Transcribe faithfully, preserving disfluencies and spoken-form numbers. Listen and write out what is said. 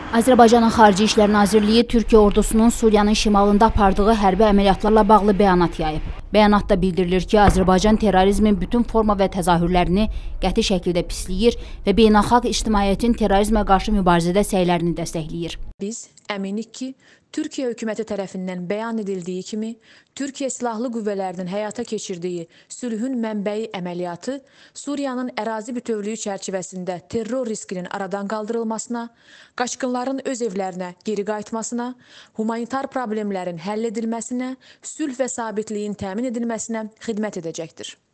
Azərbaycanın Xarici İşlər Nazirliyi Türkiyə ordusunun Suriyanın şimalında apardığı hərbi əməliyyatlarla bağlı bəyanat yayıb. Bəyanatda bildirilir ki, Azərbaycan terrorizmin bütün forma və təzahürlərini qəti şəkildə pisləyir və beynəlxalq ictimaiyyətin terrorizmə qarşı mübarizədə səylərini dəstəkləyir. Biz əminik ki, Türkiyə hökuməti tərəfindən bəyan edildiyi kimi, Türkiyə Silahlı Qüvvələrinin həyata keçirdiyi sülhün mənbəyi əməliyyatı Suriyanın ərazi bütövlüyü çərçivəsində terror riskinin aradan qaldırılmasına, qaçqınların öz evlərinə geri qayıtmasına, humanitar problemlərin həll edilməsinə, sülh və sabitliyin təmin edilməsinə xidmət edəcəkdir.